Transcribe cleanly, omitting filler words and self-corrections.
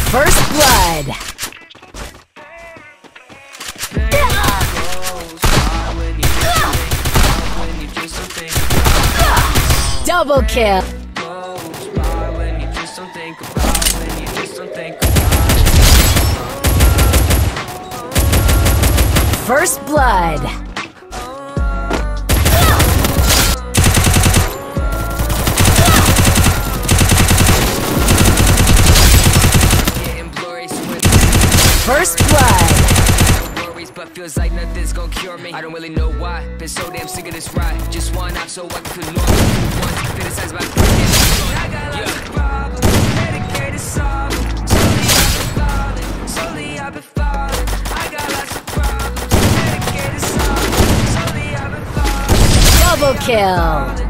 First blood. Double kill. First blood. First blood. But feels like nothing's gonna cure me. I don't really know why. Been so damn sick of this ride. Just one out so I can ignore me. Once criticized by I got lots of problems. Dedicated solving. Slowly I've been falling. I got lots of problems. Dedicated solving. Slowly I've been falling. Double kill.